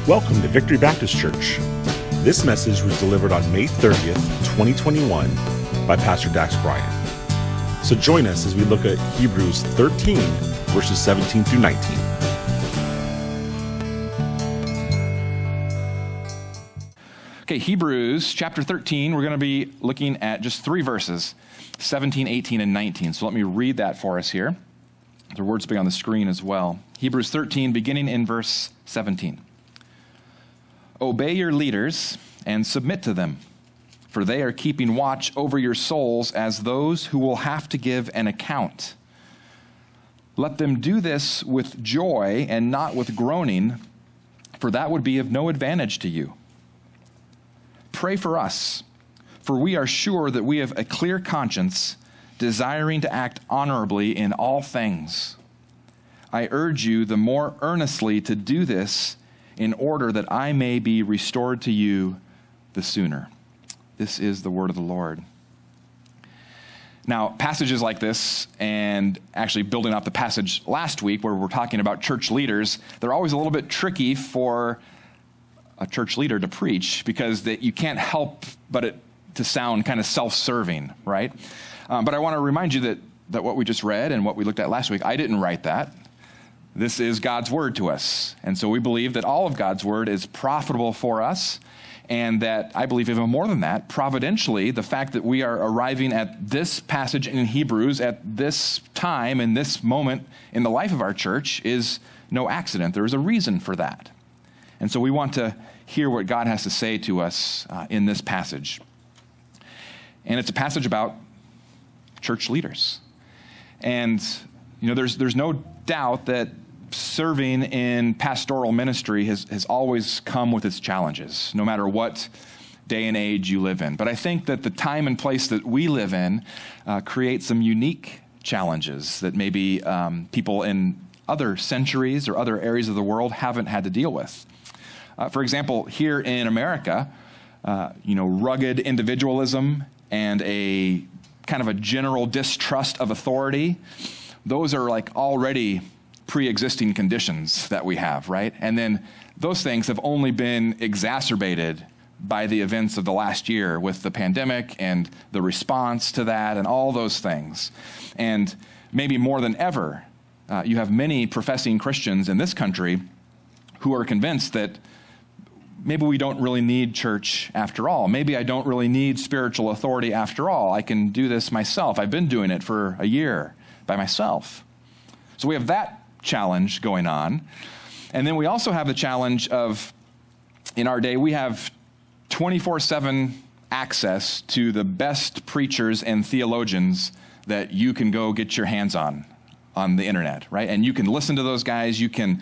Welcome to Victory Baptist Church. This message was delivered on May 30th, 2021 by Pastor Dax Bryant. So join us as we look at Hebrews 13, verses 17 through 19. Okay, Hebrews chapter 13, we're going to be looking at just three verses, 17, 18, and 19. So let me read that for us here. The words will be on the screen as well. Hebrews 13, beginning in verse 17. Obey your leaders and submit to them, for they are keeping watch over your souls as those who will have to give an account. Let them do this with joy and not with groaning, for that would be of no advantage to you. Pray for us, for we are sure that we have a clear conscience, desiring to act honorably in all things. I urge you the more earnestly to do this in order that I may be restored to you the sooner. This is the word of the Lord. Now, passages like this, and actually building off the passage last week where we're talking about church leaders, they're always a little bit tricky for a church leader to preach because you can't help but it to sound kind of self-serving, right? But I want to remind you that what we just read and what we looked at last week, I didn't write that. This is God's word to us. And so we believe that all of God's word is profitable for us, and that I believe even more than that, providentially, the fact that we are arriving at this passage in Hebrews at this time, in this moment in the life of our church, is no accident. There is a reason for that. And so we want to hear what God has to say to us in this passage. And it's a passage about church leaders. And, there's no doubt that serving in pastoral ministry has always come with its challenges, no matter what day and age you live in. But I think that the time and place that we live in create some unique challenges that maybe people in other centuries or other areas of the world haven't had to deal with. For example, here in America, rugged individualism and a kind of a general distrust of authority, those are like already pre-existing conditions that we have, right? And then those things have only been exacerbated by the events of the last year with the pandemic and the response to that and all those things. And maybe more than ever, you have many professing Christians in this country who are convinced that maybe we don't really need church after all. Maybe I don't really need spiritual authority after all. I can do this myself. I've been doing it for a year by myself. So we have that challenge going on. And then we also have the challenge of, in our day, we have 24/7 access to the best preachers and theologians that you can go get your hands on the internet, right? And you can listen to those guys. You can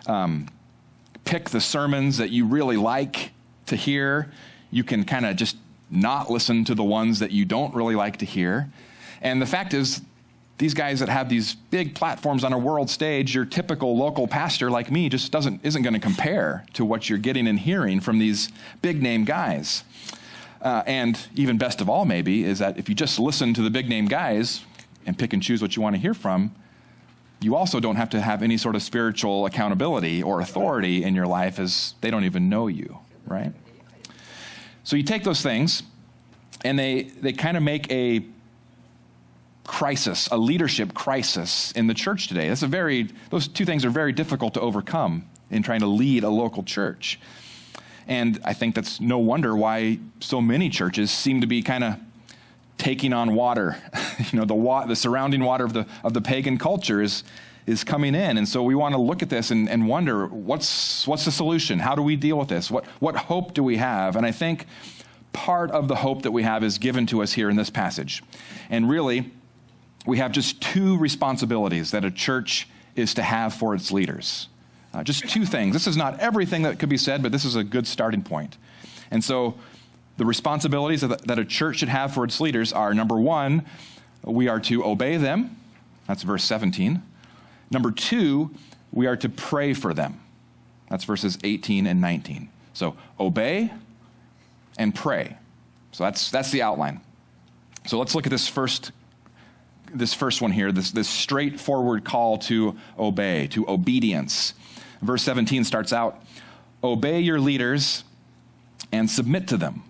pick the sermons that you really like to hear. You can kind of just not listen to the ones that you don't really like to hear. And the fact is, these guys that have these big platforms on a world stage, your typical local pastor like me just isn't going to compare to what you're getting and hearing from these big name guys. And even best of all, maybe, is that if you just listen to the big name guys and pick and choose what you want to hear from, you also don't have to have any sort of spiritual accountability or authority in your life, as they don't even know you, right? So you take those things, and they kind of make a crisis, a leadership crisis in the church today. Those two things are very difficult to overcome in trying to lead a local church. And I think that's no wonder why so many churches seem to be kind of taking on water. The surrounding water of the pagan culture is coming in. And so we want to look at this and wonder, what's the solution? How do we deal with this? What hope do we have? And I think part of the hope that we have is given to us here in this passage. And really, we have just two responsibilities that a church is to have for its leaders. Just two things. This is not everything that could be said, but this is a good starting point. And so the responsibilities that a church should have for its leaders are, number one, we are to obey them. That's verse 17. Number two, we are to pray for them. That's verses 18 and 19. So obey and pray. So that's the outline. So let's look at this first one here, this straightforward call to obey, to obedience. Verse 17 starts out, obey your leaders and submit to them.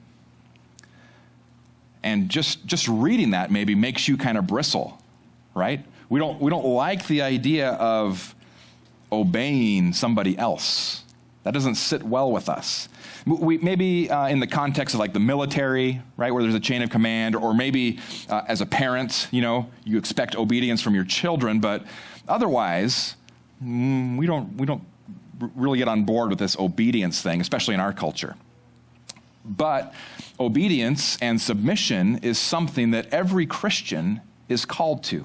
And just reading that maybe makes you kind of bristle, right? We don't like the idea of obeying somebody else. That doesn't sit well with us. We maybe in the context of like the military, right, where there's a chain of command, or maybe as a parent, you expect obedience from your children, but otherwise, we don't really get on board with this obedience thing, especially in our culture. But obedience and submission is something that every Christian is called to.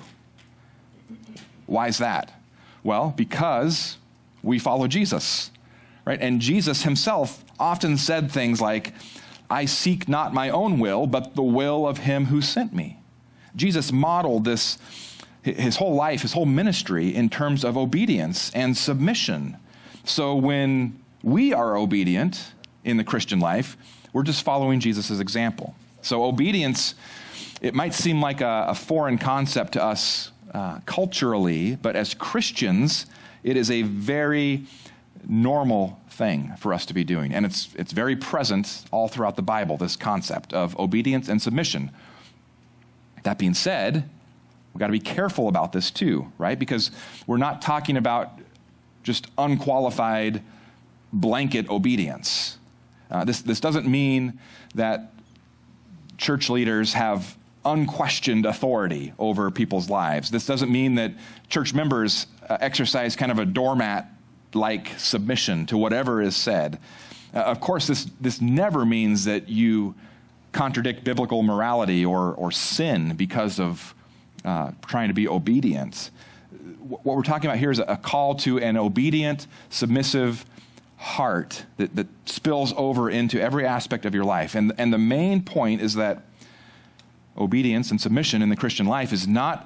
Why is that? Well, because we follow Jesus, right? And Jesus himself often said things like, I seek not my own will, but the will of him who sent me. Jesus modeled this, his whole life, his whole ministry in terms of obedience and submission. So when we are obedient in the Christian life, we're just following Jesus' example. So obedience, it might seem like a foreign concept to us culturally, but as Christians, it is a very normal thing for us to be doing. And it's very present all throughout the Bible, this concept of obedience and submission. That being said, we've got to be careful about this too, right? Because we're not talking about just unqualified blanket obedience. This doesn't mean that church leaders have unquestioned authority over people's lives. This doesn't mean that church members exercise kind of a doormat-like submission to whatever is said. Of course, this never means that you contradict biblical morality or sin because of trying to be obedient. What we're talking about here is a call to an obedient, submissive heart that spills over into every aspect of your life. And the main point is that obedience and submission in the Christian life is not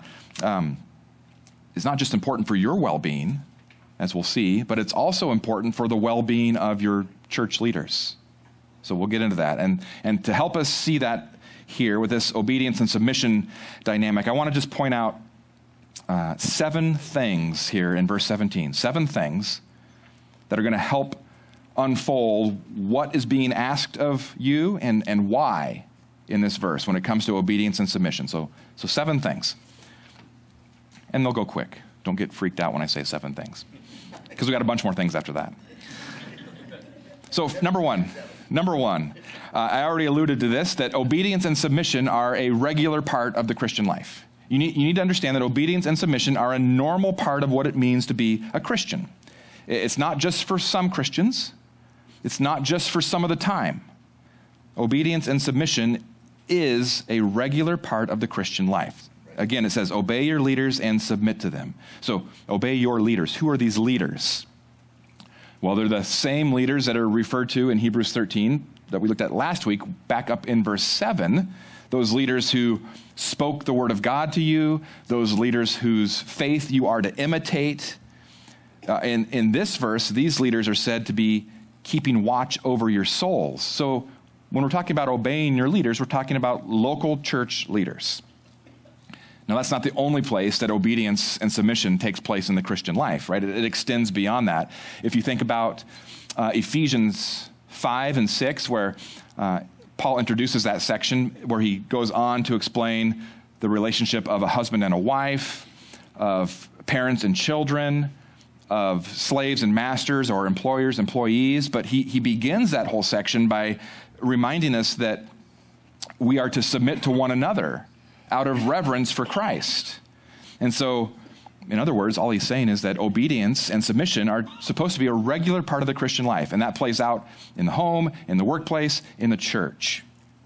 just important for your well-being, as we'll see, but it's also important for the well-being of your church leaders. So we'll get into that. And to help us see that here with this obedience and submission dynamic, I want to just point out 7 things here in verse 17. 7 things that are going to help unfold what is being asked of you and why in this verse when it comes to obedience and submission. So 7 things. And they'll go quick. Don't get freaked out when I say 7 things, because we got a bunch more things after that. So number one, I already alluded to this, that obedience and submission are a regular part of the Christian life. You need to understand that obedience and submission are a normal part of what it means to be a Christian. It's not just for some Christians. It's not just for some of the time. Obedience and submission is a regular part of the Christian life. Again, it says, obey your leaders and submit to them. So, obey your leaders. Who are these leaders? Well, they're the same leaders that are referred to in Hebrews 13 that we looked at last week, back up in verse 7. Those leaders who spoke the word of God to you, those leaders whose faith you are to imitate. In this verse, these leaders are said to be keeping watch over your souls. So when we're talking about obeying your leaders, we're talking about local church leaders. Now, that's not the only place that obedience and submission takes place in the Christian life, right? It extends beyond that. If you think about Ephesians 5 and 6, where Paul introduces that section where he goes on to explain the relationship of a husband and a wife, of parents and children, of slaves and masters, or employers, employees. But he begins that whole section by reminding us that we are to submit to one another out of reverence for Christ. And so, in other words, all he's saying is that obedience and submission are supposed to be a regular part of the Christian life, and that plays out in the home, in the workplace, in the church.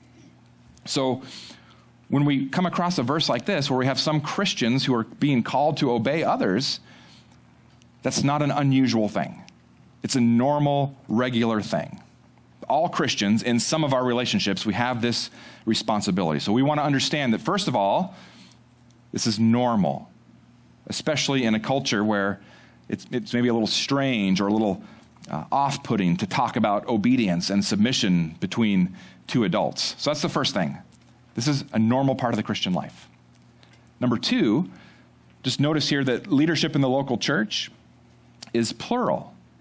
So when we come across a verse like this, where we have some Christians who are being called to obey others, that's not an unusual thing. It's a normal, regular thing. All Christians, in some of our relationships, we have this responsibility. So we want to understand that, first of all, this is normal, especially in a culture where it's maybe a little strange or a little off-putting to talk about obedience and submission between two adults. So that's the first thing. This is a normal part of the Christian life. Number 2, just notice here that leadership in the local church is plural.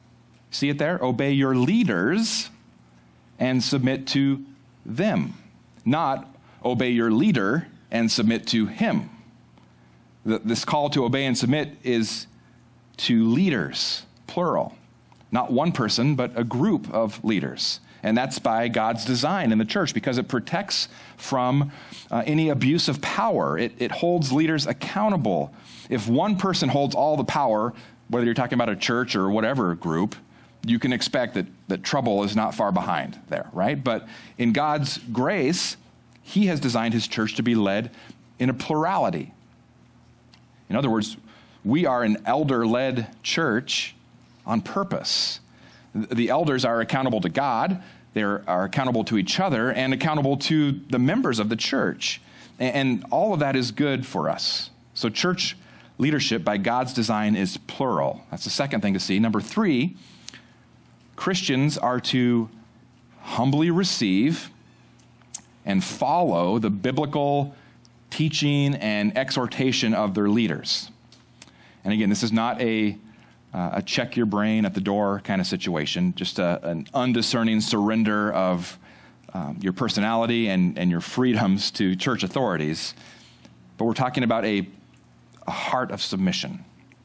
See it there? Obey your leaders and submit to them. Not obey your leader and submit to him. This call to obey and submit is to leaders, plural. Not one person, but a group of leaders. And that's by God's design in the church because it protects from any abuse of power. It holds leaders accountable. If one person holds all the power, whether you're talking about a church or whatever group, you can expect that trouble is not far behind there, right? But in God's grace, he has designed his church to be led in a plurality. In other words, we are an elder-led church on purpose. The elders are accountable to God, they are accountable to each other, and accountable to the members of the church. And all of that is good for us. So church leadership by God's design is plural. That's the second thing to see. Number 3, Christians are to humbly receive and follow the biblical teaching and exhortation of their leaders. And again, this is not a check your brain at the door kind of situation, just an undiscerning surrender of your personality and your freedoms to church authorities. But we're talking about a heart of submission.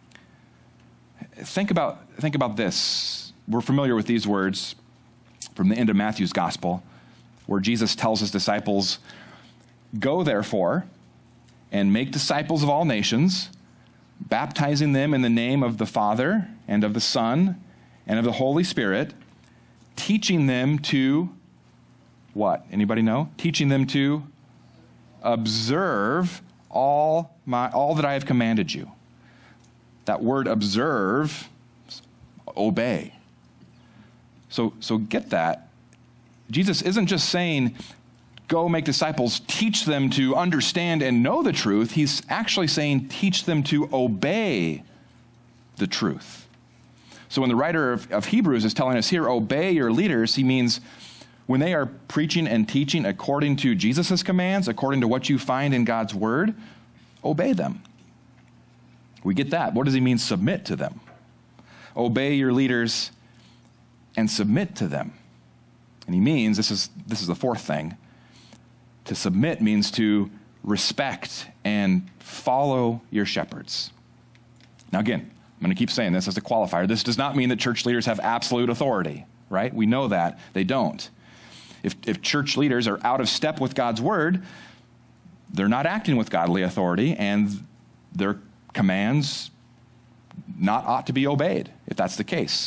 Think about this. We're familiar with these words from the end of Matthew's gospel, where Jesus tells his disciples, "Go therefore and make disciples of all nations, baptizing them in the name of the Father and of the Son and of the Holy Spirit, teaching them to," what? Anybody know? Teaching them to observe all that I have commanded you. That word observe, obey. So get that. Jesus isn't just saying, go make disciples, teach them to understand and know the truth. He's actually saying, teach them to obey the truth. So when the writer of Hebrews is telling us here, obey your leaders, he means when they are preaching and teaching according to Jesus' commands, according to what you find in God's word, obey them. We get that. What does he mean, submit to them? Obey your leaders and submit to them. And he means, this is the fourth thing, to submit means to respect and follow your shepherds. Now again, I'm going to keep saying this as a qualifier. This does not mean that church leaders have absolute authority, right? We know that. They don't. If church leaders are out of step with God's word, they're not acting with godly authority, and their commands ought to be obeyed, if that's the case.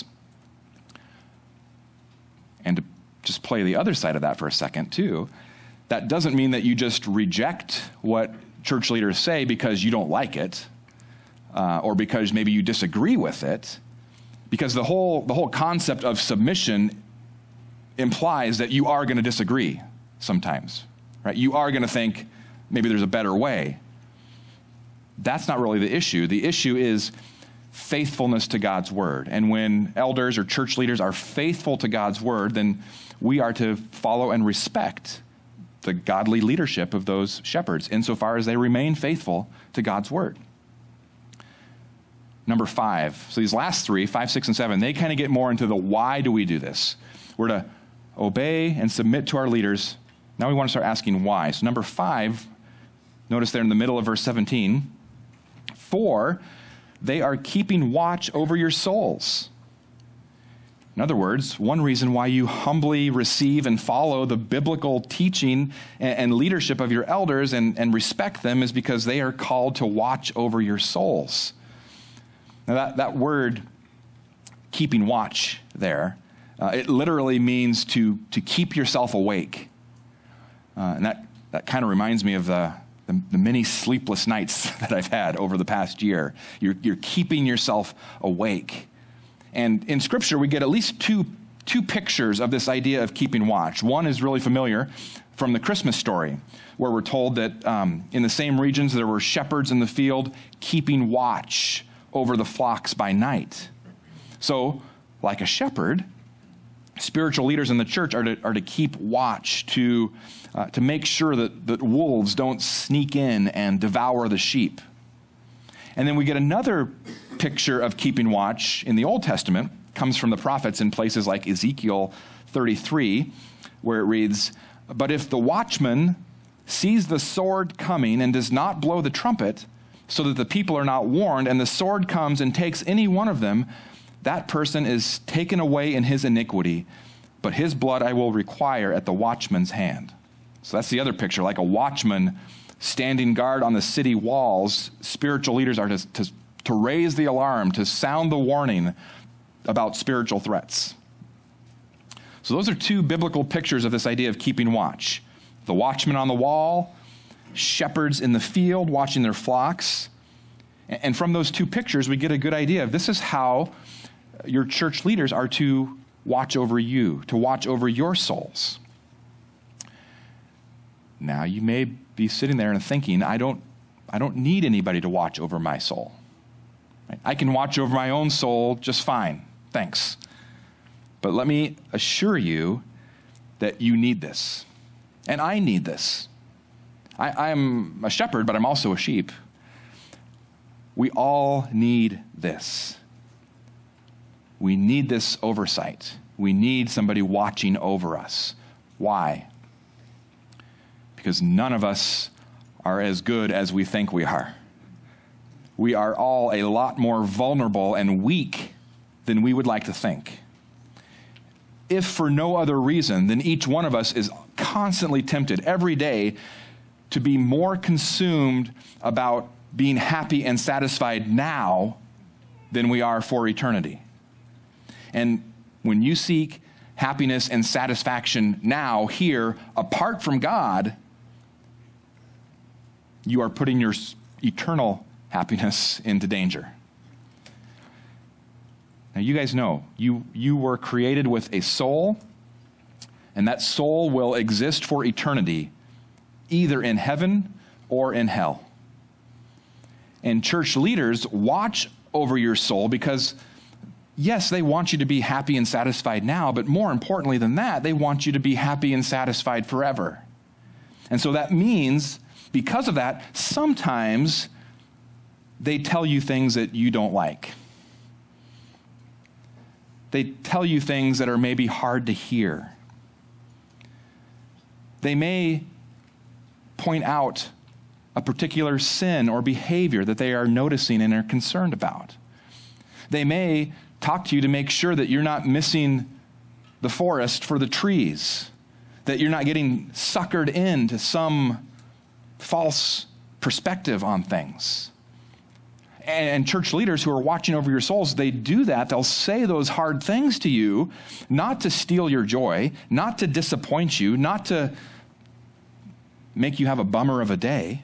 And to just play the other side of that for a second, too, that doesn't mean that you just reject what church leaders say because you don't like it, or because maybe you disagree with it, because the whole concept of submission implies that you are going to disagree sometimes, right? You are going to think maybe there's a better way. That's not really the issue. The issue is faithfulness to God's word. And when elders or church leaders are faithful to God's word, then we are to follow and respect the godly leadership of those shepherds insofar as they remain faithful to God's word. Number 5. So these last 3, 5, 6, and 7, they kind of get more into the why do we do this. We're to obey and submit to our leaders. Now we want to start asking why. So number 5, notice there in the middle of verse 17, for they are keeping watch over your souls. In other words, one reason why you humbly receive and follow the biblical teaching and leadership of your elders and respect them is because they are called to watch over your souls. Now that word, keeping watch there, it literally means to keep yourself awake. And that kind of reminds me of the many sleepless nights that I've had over the past year. You're keeping yourself awake. And in Scripture, we get at least two pictures of this idea of keeping watch. One is really familiar from the Christmas story, where we're told that in the same regions there were shepherds in the field keeping watch over the flocks by night. So, like a shepherd, spiritual leaders in the church are to keep watch, to make sure that wolves don't sneak in and devour the sheep. And then we get another picture of keeping watch in the Old Testament, comes from the prophets in places like Ezekiel 33, where it reads, "But if the watchman sees the sword coming and does not blow the trumpet, so that the people are not warned, and the sword comes and takes any one of them, that person is taken away in his iniquity, but his blood I will require at the watchman's hand." So that's the other picture, like a watchman standing guard on the city walls. Spiritual leaders are to raise the alarm, to sound the warning about spiritual threats. So those are two biblical pictures of this idea of keeping watch. The watchman on the wall, shepherds in the field watching their flocks. And from those two pictures, we get a good idea of this is how your church leaders are to watch over you, to watch over your souls. Now, you may be sitting there and thinking, I don't need anybody to watch over my soul. Right? I can watch over my own soul just fine. Thanks. But let me assure you that you need this. And I need this. I'm a shepherd, but I'm also a sheep. We all need this. We need this oversight. We need somebody watching over us. Why? Because none of us are as good as we think we are. We are all a lot more vulnerable and weak than we would like to think. If for no other reason than each one of us is constantly tempted every day to be more consumed about being happy and satisfied now than we are for eternity. And when you seek happiness and satisfaction now, here, apart from God, you are putting your eternal happiness into danger. Now, you guys know, you were created with a soul, and that soul will exist for eternity, either in heaven or in hell. And church leaders watch over your soul because, yes, they want you to be happy and satisfied now, but more importantly than that, they want you to be happy and satisfied forever. And so that means, because of that, sometimes they tell you things that you don't like. They tell you things that are maybe hard to hear. They may point out a particular sin or behavior that they are noticing and are concerned about. They may talk to you to make sure that you're not missing the forest for the trees, that you're not getting suckered into some false perspective on things. And church leaders who are watching over your souls, they do that. They'll say those hard things to you, not to steal your joy, not to disappoint you, not to make you have a bummer of a day,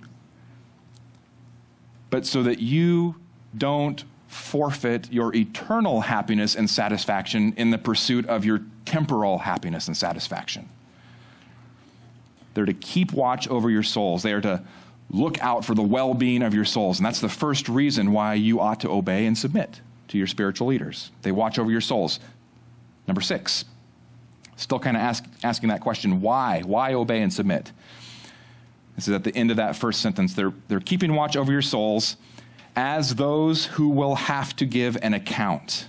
but so that you don't forfeit your eternal happiness and satisfaction in the pursuit of your temporal happiness and satisfaction. They're to keep watch over your souls. They are to look out for the well-being of your souls. And that's the first reason why you ought to obey and submit to your spiritual leaders. They watch over your souls. Number 6, still kind of asking that question, why? Why obey and submit? This is at the end of that first sentence. They're keeping watch over your souls as those who will have to give an account.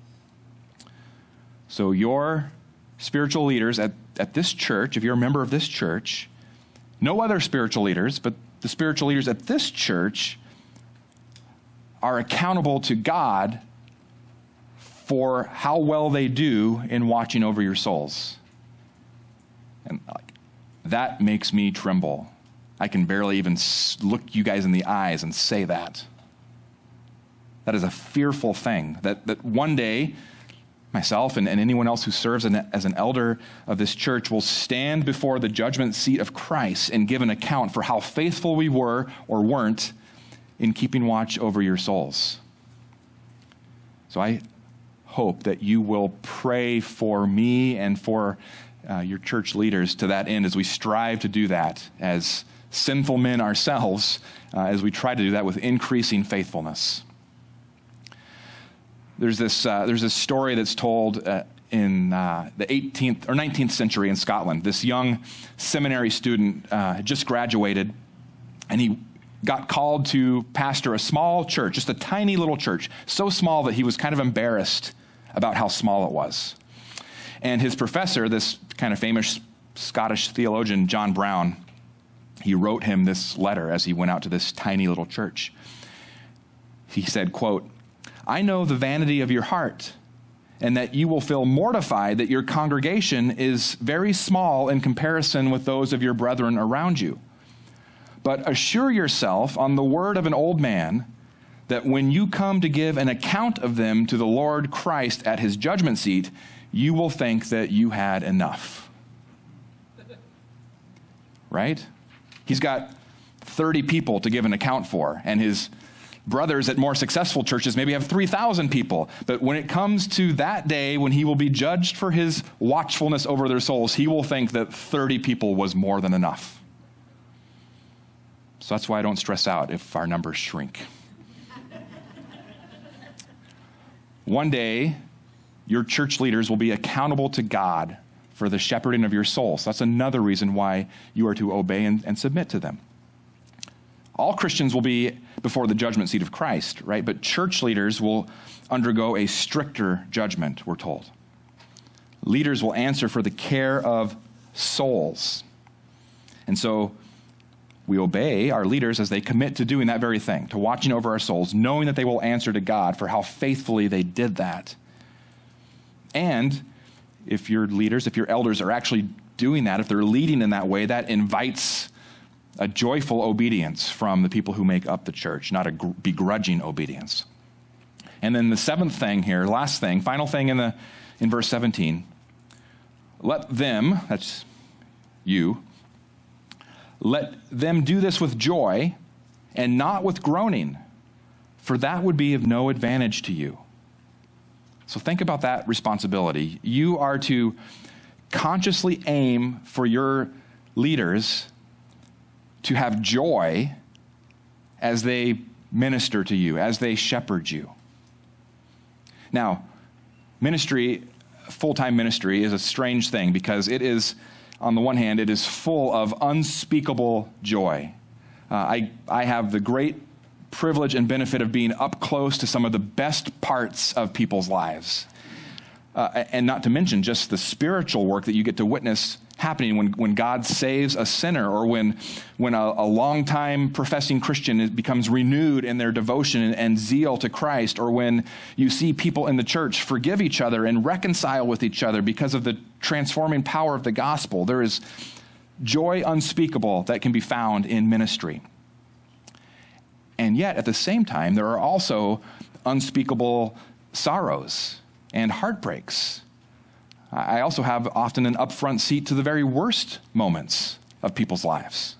So your spiritual leaders at this church, if you're a member of this church, no other spiritual leaders, but the spiritual leaders at this church are accountable to God for how well they do in watching over your souls. And that makes me tremble. I can barely even look you guys in the eyes and say that. That is a fearful thing, that one day myself and anyone else who serves as an elder of this church will stand before the judgment seat of Christ and give an account for how faithful we were or weren't in keeping watch over your souls. So I hope that you will pray for me and for your church leaders to that end as we strive to do that as sinful men ourselves, as we try to do that with increasing faithfulness. There's this story that's told in the 18th or 19th century in Scotland. This young seminary student had just graduated, and he got called to pastor a small church, just a tiny little church, so small that he was kind of embarrassed about how small it was. And his professor, this kind of famous Scottish theologian, John Brown, he wrote him this letter as he went out to this tiny little church. He said, quote, "I know the vanity of your heart, and that you will feel mortified that your congregation is very small in comparison with those of your brethren around you. But assure yourself on the word of an old man that when you come to give an account of them to the Lord Christ at his judgment seat, you will think that you had enough." Right? He's got 30 people to give an account for, and his brothers at more successful churches maybe have 3,000 people. But when it comes to that day when he will be judged for his watchfulness over their souls, he will think that 30 people was more than enough. So that's why I don't stress out if our numbers shrink. One day, your church leaders will be accountable to God for the shepherding of your souls. That's another reason why you are to obey and submit to them. All Christians will be before the judgment seat of Christ, right? But church leaders will undergo a stricter judgment, we're told. Leaders will answer for the care of souls. And so we obey our leaders as they commit to doing that very thing, to watching over our souls, knowing that they will answer to God for how faithfully they did that. And if your leaders, if your elders are actually doing that, if they're leading in that way, that invites a joyful obedience from the people who make up the church, not a begrudging obedience. And then the seventh thing here, last thing, final thing in verse 17, let them, that's you, let them do this with joy and not with groaning, for that would be of no advantage to you. So think about that responsibility. You are to consciously aim for your leaders to have joy as they minister to you, as they shepherd you. Now, ministry, full-time ministry, is a strange thing because it is, on the one hand, it is full of unspeakable joy. I have the great privilege and benefit of being up close to some of the best parts of people's lives. And not to mention just the spiritual work that you get to witness happening when God saves a sinner, or when a long-time professing Christian becomes renewed in their devotion and zeal to Christ, or when you see people in the church forgive each other and reconcile with each other because of the transforming power of the gospel. There is joy unspeakable that can be found in ministry. And yet, at the same time, there are also unspeakable sorrows and heartbreaks. I also have often an upfront seat to the very worst moments of people's lives.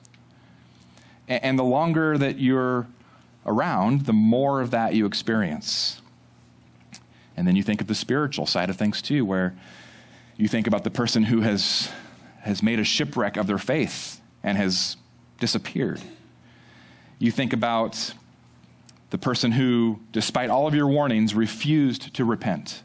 And the longer that you're around, the more of that you experience. And then you think of the spiritual side of things too, where you think about the person who has made a shipwreck of their faith and has disappeared. You think about the person who, despite all of your warnings, refused to repent.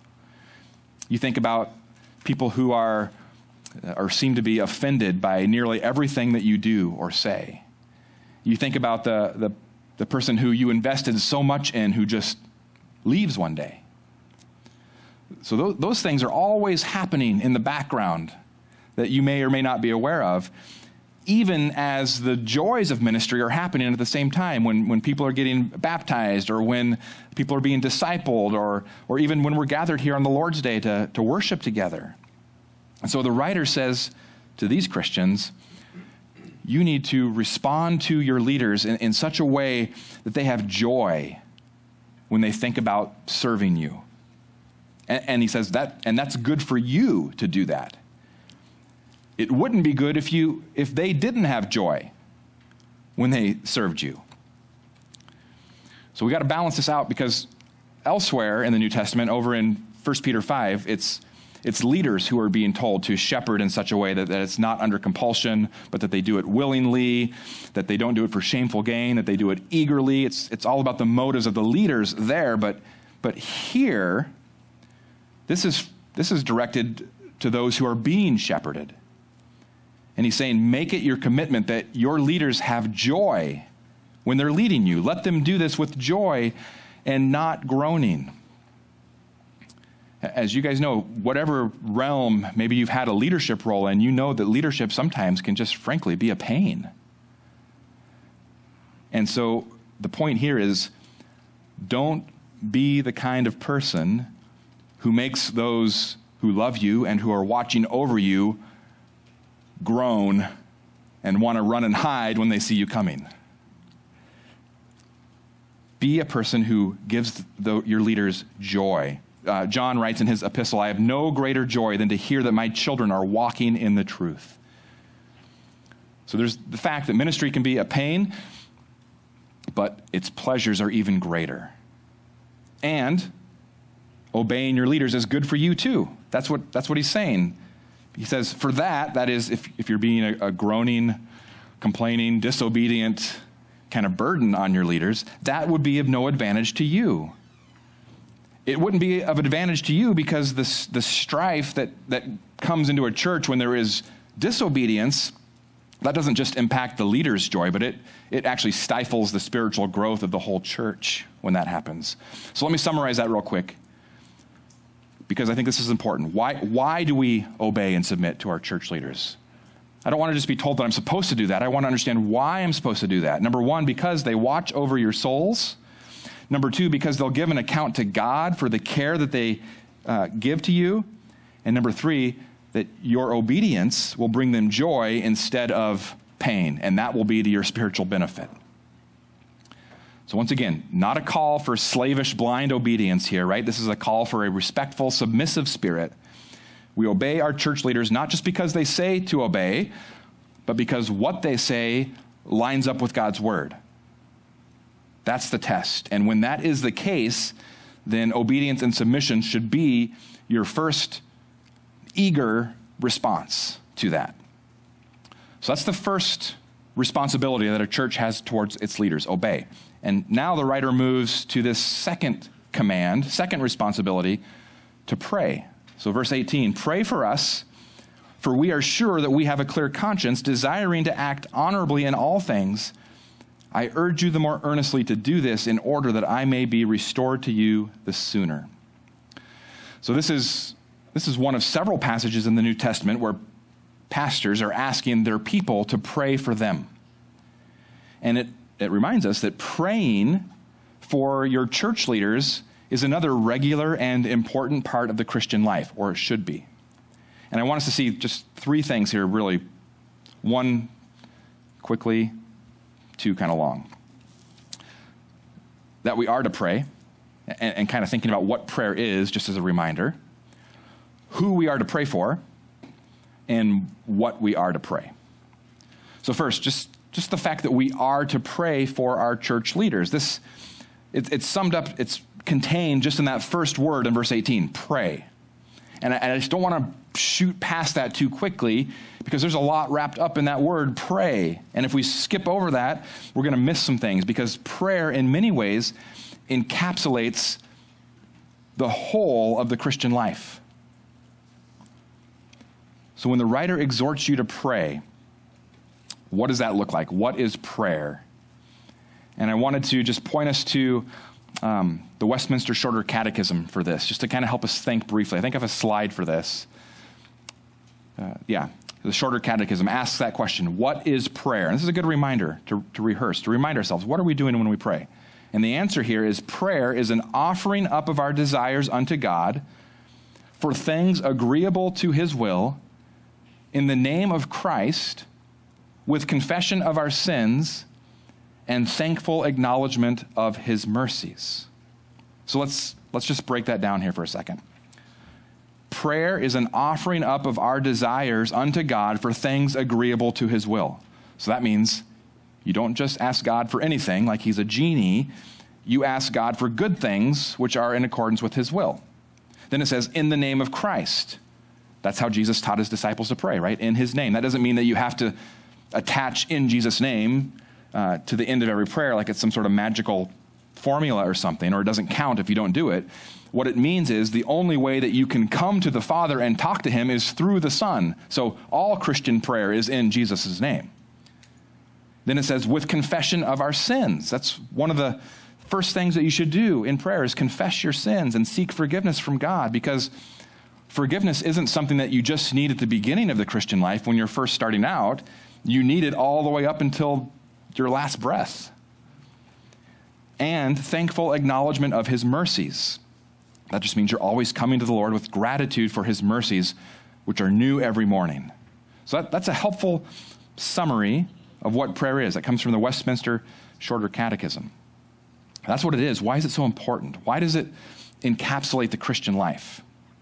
You think about people who are or seem to be offended by nearly everything that you do or say. You think about the person who you invested so much in who just leaves one day. So those things are always happening in the background that you may or may not be aware of, even as the joys of ministry are happening at the same time, when people are getting baptized, or when people are being discipled, or even when we're gathered here on the Lord's Day to worship together. And so the writer says to these Christians, you need to respond to your leaders in such a way that they have joy when they think about serving you. And he says that's good for you to do that. It wouldn't be good if they didn't have joy when they served you. So we got to balance this out, because elsewhere in the New Testament, over in 1 Peter 5, it's leaders who are being told to shepherd in such a way that it's not under compulsion, but that they do it willingly, that they don't do it for shameful gain, that they do it eagerly. It's all about the motives of the leaders there, but here, this is directed to those who are being shepherded. And he's saying, make it your commitment that your leaders have joy when they're leading you. Let them do this with joy and not groaning. As you guys know, whatever realm maybe you've had a leadership role in, you know that leadership sometimes can just frankly be a pain. And so the point here is, don't be the kind of person who makes those who love you and who are watching over you groan and want to run and hide when they see you coming. Be a person who gives your leaders joy. John writes in his epistle, I have no greater joy than to hear that my children are walking in the truth. So there's the fact that ministry can be a pain, but its pleasures are even greater. And obeying your leaders is good for you too. That's what he's saying. He says, for that is if you're being a groaning, complaining, disobedient kind of burden on your leaders, that would be of no advantage to you. It wouldn't be of advantage to you because the strife that comes into a church when there is disobedience, that doesn't just impact the leader's joy, but it actually stifles the spiritual growth of the whole church when that happens. So let me summarize that real quick, because I think this is important. Why do we obey and submit to our church leaders? I don't want to just be told that I'm supposed to do that. I want to understand why I'm supposed to do that. Number one, because they watch over your souls. Number two, because they'll give an account to God for the care that they give to you. And number three, that your obedience will bring them joy instead of pain, and that will be to your spiritual benefit. So once again, not a call for slavish, blind obedience here, right? This is a call for a respectful, submissive spirit. We obey our church leaders not just because they say to obey, but because what they say lines up with God's word. That's the test. And when that is the case, then obedience and submission should be your first eager response to that. So that's the first responsibility that a church has towards its leaders, obey. And now the writer moves to this second command, second responsibility, to pray. So verse 18, pray for us, for we are sure that we have a clear conscience, desiring to act honorably in all things. I urge you the more earnestly to do this in order that I may be restored to you the sooner. So this is one of several passages in the New Testament where pastors are asking their people to pray for them. And it reminds us that praying for your church leaders is another regular and important part of the Christian life, or it should be. And I want us to see just three things here, really. One quickly, two kind of long. That we are to pray, and kind of thinking about what prayer is, just as a reminder. Who we are to pray for, and what we are to pray. So first, just the fact that we are to pray for our church leaders. It's summed up, it's contained just in that first word in verse 18, pray. And I just don't want to shoot past that too quickly, because there's a lot wrapped up in that word, pray. And if we skip over that, we're going to miss some things, because prayer in many ways encapsulates the whole of the Christian life. So when the writer exhorts you to pray, what does that look like? What is prayer? And I wanted to just point us to the Westminster Shorter Catechism for this, just to kind of help us think briefly. I think I have a slide for this. The Shorter Catechism asks that question, what is prayer? And this is a good reminder to rehearse, to remind ourselves, what are we doing when we pray? And the answer here is prayer is an offering up of our desires unto God for things agreeable to his will in the name of Christ, with confession of our sins and thankful acknowledgement of his mercies. So let's just break that down here for a second. Prayer is an offering up of our desires unto God for things agreeable to his will. So that means you don't just ask God for anything like he's a genie. You ask God for good things which are in accordance with his will. Then it says, in the name of Christ. That's how Jesus taught his disciples to pray, right? In his name. That doesn't mean that you have to attach in Jesus' name to the end of every prayer like it's some sort of magical formula or something, or it doesn't count if you don't do it. What it means is the only way that you can come to the Father and talk to him is through the Son. So all Christian prayer is in Jesus' name. Then it says, with confession of our sins. That's one of the first things that you should do in prayer is confess your sins and seek forgiveness from God, because forgiveness isn't something that you just need at the beginning of the Christian life when you're first starting out. You need it all the way up until your last breath. And thankful acknowledgement of his mercies. That just means you're always coming to the Lord with gratitude for his mercies, which are new every morning. So that's a helpful summary of what prayer is. That comes from the Westminster Shorter Catechism. That's what it is. Why is it so important? Why does it encapsulate the Christian life?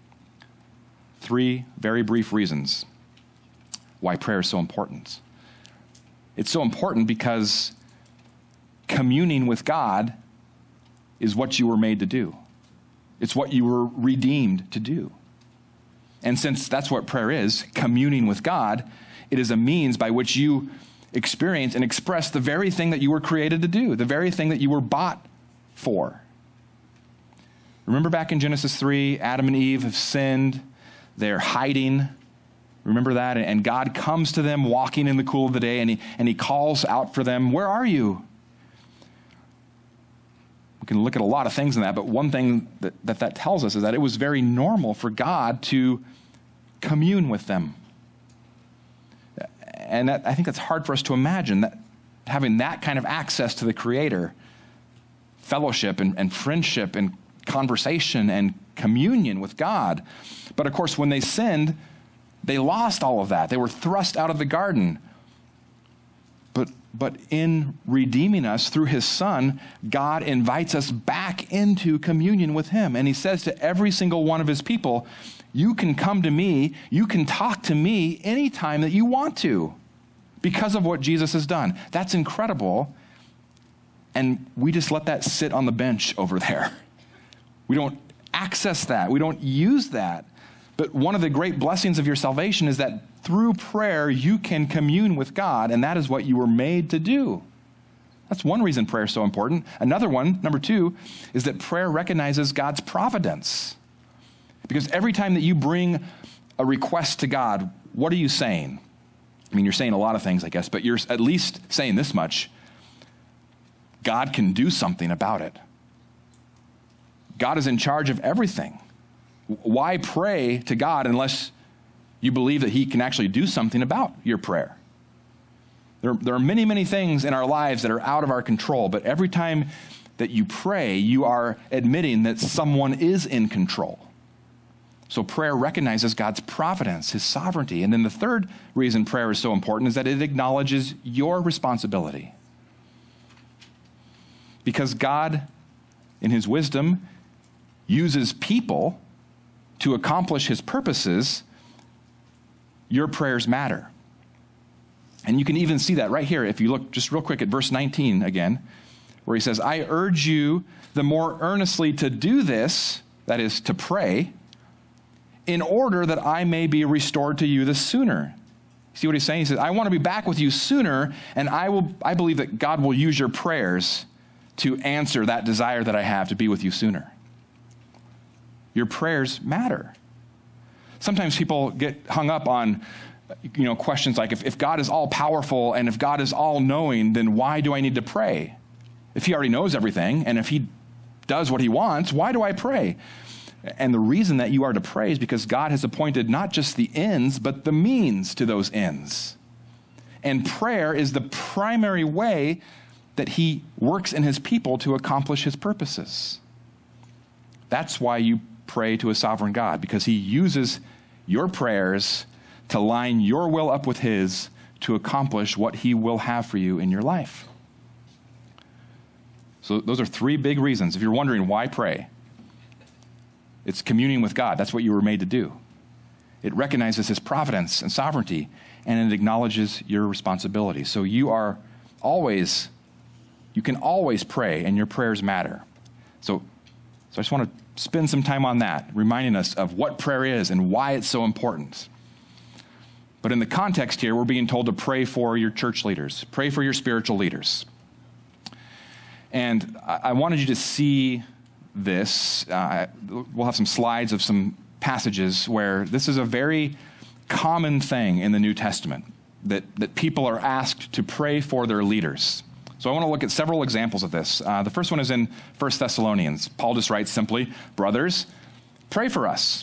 3 very brief reasons why prayer is so important. It's so important because communing with God is what you were made to do. It's what you were redeemed to do. And since that's what prayer is, communing with God, it is a means by which you experience and express the very thing that you were created to do, the very thing that you were bought for. Remember back in Genesis 3, Adam and Eve have sinned. They're hiding. Remember that? And God comes to them walking in the cool of the day, and he calls out for them, "Where are you?" We can look at a lot of things in that, but one thing that tells us is that it was very normal for God to commune with them. And I think that's hard for us to imagine, that having that kind of access to the Creator, fellowship and friendship and conversation and communion with God. But of course, when they sinned, they lost all of that. They were thrust out of the garden. But in redeeming us through his Son, God invites us back into communion with him. And he says to every single one of his people, you can come to me, you can talk to me anytime that you want to, because of what Jesus has done. That's incredible. And we just let that sit on the bench over there. We don't access that. We don't use that. But one of the great blessings of your salvation is that through prayer, you can commune with God, and that is what you were made to do. That's one reason prayer is so important. Another one, number 2, is that prayer recognizes God's providence. Because every time that you bring a request to God, what are you saying? I mean, you're saying a lot of things, I guess, but you're at least saying this much: God can do something about it. God is in charge of everything. Why pray to God unless you believe that he can actually do something about your prayer? There are many, many things in our lives that are out of our control, but every time that you pray, you are admitting that someone is in control. So prayer recognizes God's providence, his sovereignty. And then the third reason prayer is so important is that it acknowledges your responsibility. Because God, in his wisdom, uses people to accomplish his purposes, your prayers matter. And you can even see that right here if you look just real quick at verse 19 again, where he says, I urge you the more earnestly to do this, that is, to pray, in order that I may be restored to you the sooner. See what he's saying? He says, I want to be back with you sooner, and I believe that God will use your prayers to answer that desire that I have to be with you sooner. Your prayers matter. Sometimes people get hung up on, questions like, if God is all powerful and if God is all knowing, then why do I need to pray? If he already knows everything, and if he does what he wants, why do I pray? And the reason that you are to pray is because God has appointed not just the ends, but the means to those ends. And prayer is the primary way that he works in his people to accomplish his purposes. That's why you pray to a sovereign God, because he uses your prayers to line your will up with his to accomplish what he will have for you in your life. So those are 3 big reasons. If you're wondering why pray, it's communing with God. That's what you were made to do. It recognizes his providence and sovereignty, and it acknowledges your responsibility. So you can always pray, and your prayers matter. So I just want to spend some time on that, reminding us of what prayer is and why it's so important. But in the context here, we're being told to pray for your church leaders, pray for your spiritual leaders. And I wanted you to see this. We'll have some slides of some passages where this is a very common thing in the New Testament, that people are asked to pray for their leaders. So I want to look at several examples of this. The first one is in 1 Thessalonians. Paul just writes simply, brothers, pray for us.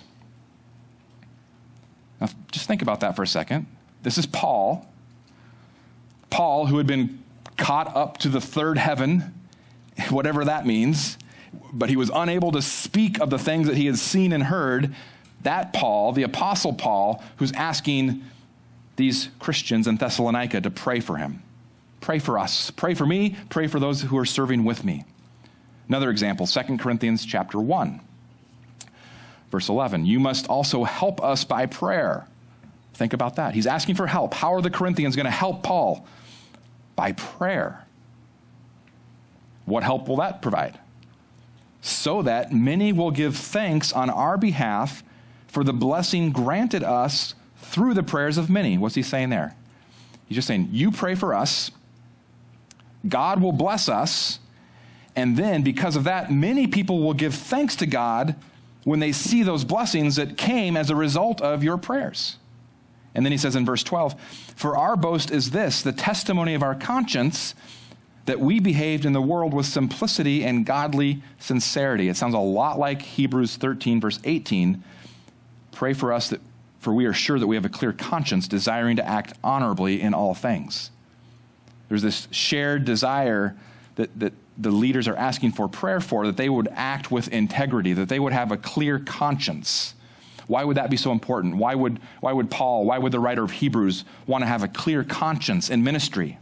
Now, just think about that for a second. This is Paul. Paul, who had been caught up to the third heaven, whatever that means, but he was unable to speak of the things that he had seen and heard. That Paul, the Apostle Paul, who's asking these Christians in Thessalonica to pray for him. Pray for us. Pray for me. Pray for those who are serving with me. Another example, 2 Corinthians chapter 1, verse 11. You must also help us by prayer. Think about that. He's asking for help. How are the Corinthians going to help Paul? By prayer. What help will that provide? So that many will give thanks on our behalf for the blessing granted us through the prayers of many. What's he saying there? He's just saying, you pray for us, God will bless us, and then because of that, many people will give thanks to God when they see those blessings that came as a result of your prayers. And then he says in verse 12, for our boast is this, the testimony of our conscience, that we behaved in the world with simplicity and godly sincerity. It sounds a lot like Hebrews 13, verse 18. Pray for us, for we are sure that we have a clear conscience, desiring to act honorably in all things. There's this shared desire that the leaders are asking for prayer for, that they would act with integrity, that they would have a clear conscience. Why would that be so important? Why would Paul, why would the writer of Hebrews want to have a clear conscience in ministry?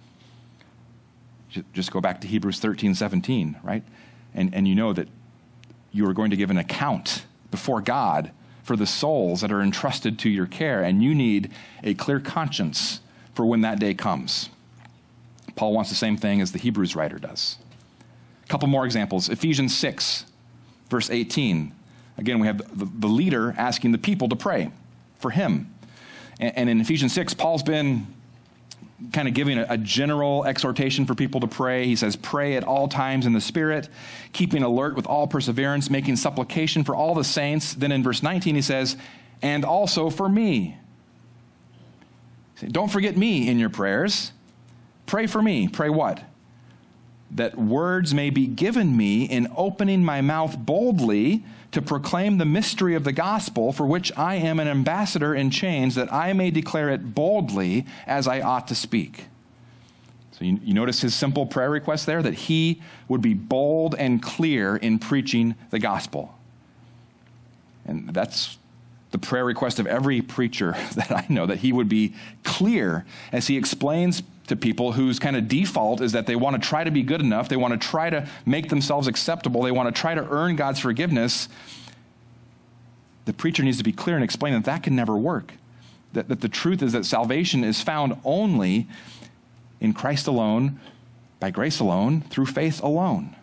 Just go back to Hebrews 13:17, right? And you know that you are going to give an account before God for the souls that are entrusted to your care, and you need a clear conscience for when that day comes. Paul wants the same thing as the Hebrews writer does. A couple more examples. Ephesians 6, verse 18. Again, we have the leader asking the people to pray for him. And in Ephesians 6, Paul's been kind of giving a general exhortation for people to pray. He says, pray at all times in the Spirit, keeping alert with all perseverance, making supplication for all the saints. Then in verse 19, he says, and also for me. Don't forget me in your prayers. Pray for me. Pray what? That words may be given me in opening my mouth boldly to proclaim the mystery of the gospel, for which I am an ambassador in chains, that I may declare it boldly as I ought to speak. So you notice his simple prayer request there, that he would be bold and clear in preaching the gospel. And that's the prayer request of every preacher that I know, that he would be clear as he explains to people whose kind of default is that they want to try to be good enough, they want to try to make themselves acceptable, they want to try to earn God's forgiveness. The preacher needs to be clear and explain that that can never work. That the truth is that salvation is found only in Christ alone, by grace alone, through faith alone.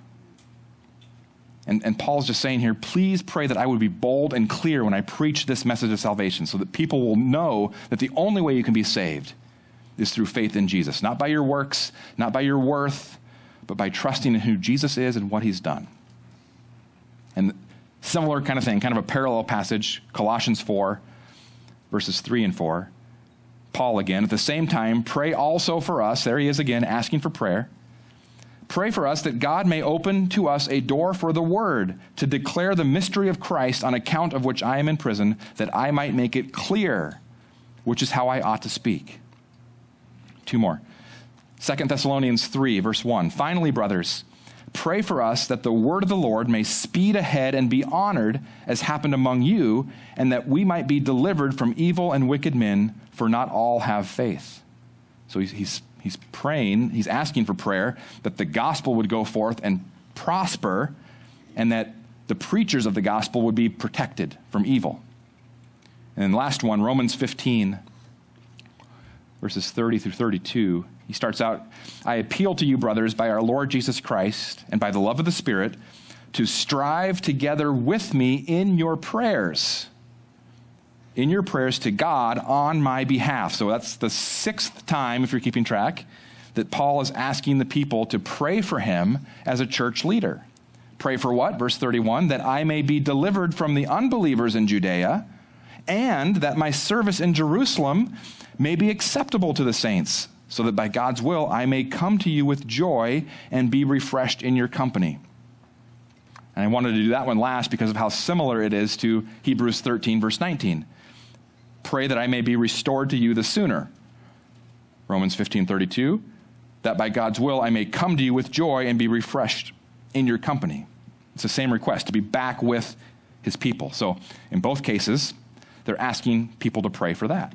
And Paul's just saying here, please pray that I would be bold and clear when I preach this message of salvation, so that people will know that the only way you can be saved is through faith in Jesus. Not by your works, not by your worth, but by trusting in who Jesus is and what he's done. And similar kind of thing, kind of a parallel passage, Colossians 4, verses 3 and 4. Paul again, at the same time, pray also for us. There he is again, asking for prayer. Pray for us that God may open to us a door for the word to declare the mystery of Christ, on account of which I am in prison, that I might make it clear, which is how I ought to speak. Two more. 2 Thessalonians 3, verse 1. Finally, brothers, pray for us that the word of the Lord may speed ahead and be honored, as happened among you, and that we might be delivered from evil and wicked men, for not all have faith. So he's praying, he's asking for prayer, that the gospel would go forth and prosper, and that the preachers of the gospel would be protected from evil. And then last one, Romans 15, verses 30 through 32. He starts out, I appeal to you, brothers, by our Lord Jesus Christ and by the love of the Spirit, to strive together with me in your prayers to God on my behalf. So that's the 6th time, if you're keeping track, that Paul is asking the people to pray for him as a church leader. Pray for what? Verse 31, that I may be delivered from the unbelievers in Judea, and that my service in Jerusalem may be acceptable to the saints, so that by God's will I may come to you with joy and be refreshed in your company. And I wanted to do that one last because of how similar it is to Hebrews 13, verse 19. Pray that I may be restored to you the sooner. Romans 15:32, that by God's will I may come to you with joy and be refreshed in your company. It's the same request, to be back with his people. So in both cases, they're asking people to pray for that.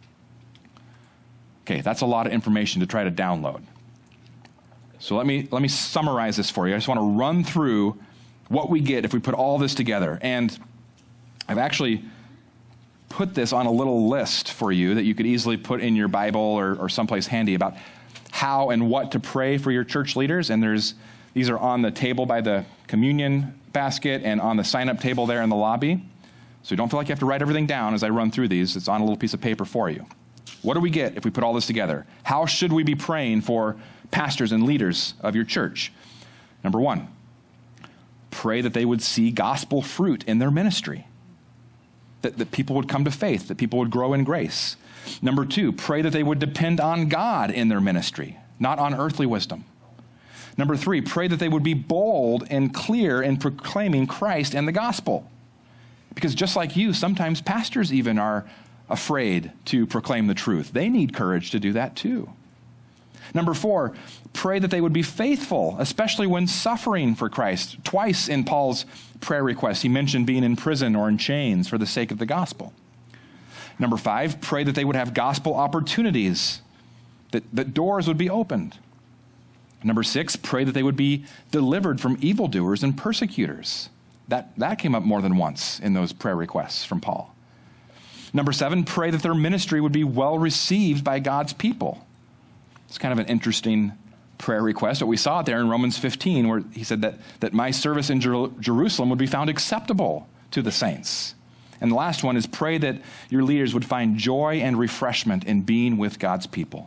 Okay, that's a lot of information to try to download. So let me summarize this for you. I just want to run through what we get if we put all this together. And I've actually put this on a little list for you that you could easily put in your Bible or someplace handy about how and what to pray for your church leaders. And these are on the table by the communion basket and on the sign-up table there in the lobby. So you don't feel like you have to write everything down as I run through these. It's on a little piece of paper for you. What do we get if we put all this together? How should we be praying for pastors and leaders of your church? Number one, pray that they would see gospel fruit in their ministry, that people would come to faith, that people would grow in grace. Number two, pray that they would depend on God in their ministry, not on earthly wisdom. Number three, pray that they would be bold and clear in proclaiming Christ and the gospel. Because just like you, sometimes pastors even are afraid to proclaim the truth. They need courage to do that too. Number four, pray that they would be faithful, especially when suffering for Christ. Twice in Paul's prayer request, he mentioned being in prison or in chains for the sake of the gospel. Number five, pray that they would have gospel opportunities, that doors would be opened. Number six, pray that they would be delivered from evildoers and persecutors. That came up more than once in those prayer requests from Paul. Number seven, pray that their ministry would be well received by God's people. It's kind of an interesting prayer request, but we saw it there in Romans 15 where he said that my service in Jerusalem would be found acceptable to the saints. And the last one is pray that your leaders would find joy and refreshment in being with God's people.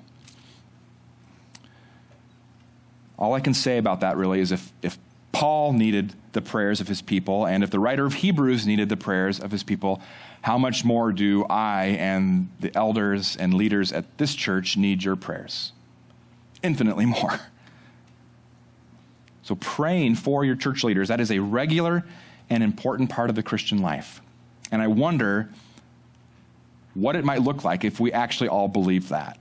All I can say about that really is if Paul needed the prayers of his people, and if the writer of Hebrews needed the prayers of his people, how much more do I and the elders and leaders at this church need your prayers? Infinitely more. So praying for your church leaders, that is a regular and important part of the Christian life. And I wonder what it might look like if we actually all believed that.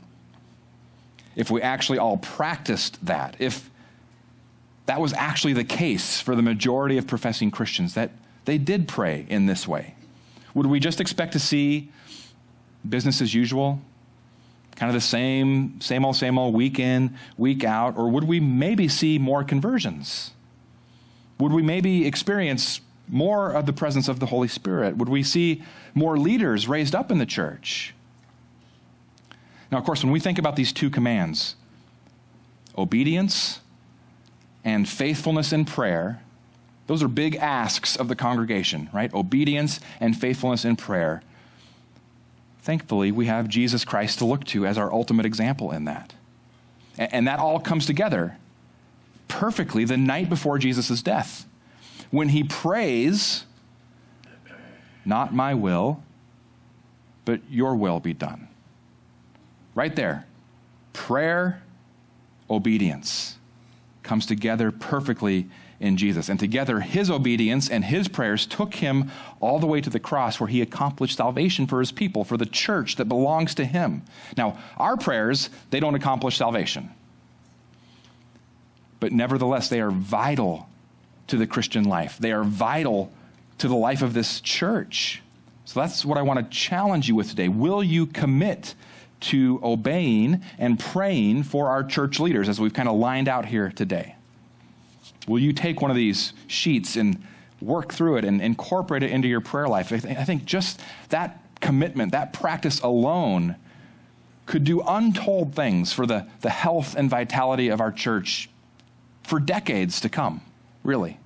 If we actually all practiced that. If that was actually the case for the majority of professing Christians, that they did pray in this way. Would we just expect to see business as usual? Kind of the same old week in, week out? Or would we maybe see more conversions? Would we maybe experience more of the presence of the Holy Spirit? Would we see more leaders raised up in the church? Now, of course, when we think about these two commands, obedience and faithfulness in prayer, those are big asks of the congregation, right? Obedience and faithfulness in prayer. Thankfully, we have Jesus Christ to look to as our ultimate example in that. And that all comes together perfectly the night before Jesus' death, when he prays, not my will, but your will be done. Right there, prayer, obedience comes together perfectly in Jesus. And together, his obedience and his prayers took him all the way to the cross where he accomplished salvation for his people, for the church that belongs to him. Now, our prayers, they don't accomplish salvation. But nevertheless, they are vital to the Christian life. They are vital to the life of this church. So that's what I want to challenge you with today. Will you commit to obeying and praying for our church leaders as we've kind of lined out here today? Will you take one of these sheets and work through it and incorporate it into your prayer life? I think just that commitment, that practice alone could do untold things for the health and vitality of our church for decades to come, really.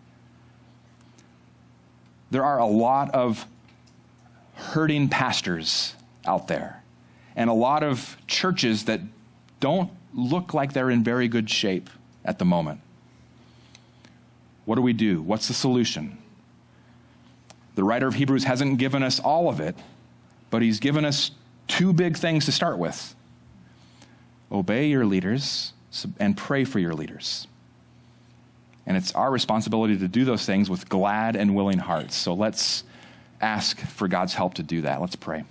There are a lot of hurting pastors out there and a lot of churches that don't look like they're in very good shape at the moment. What do we do? What's the solution? The writer of Hebrews hasn't given us all of it, but he's given us two big things to start with. obey your leaders and pray for your leaders. And it's our responsibility to do those things with glad and willing hearts. So let's ask for God's help to do that. Let's pray.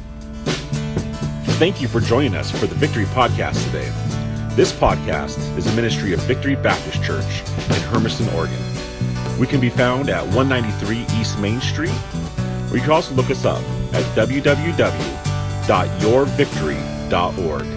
Thank you for joining us for the Victory Podcast today. This podcast is a ministry of Victory Baptist Church in Hermiston, Oregon. We can be found at 193 East Main Street, or you can also look us up at www.yourvictory.org.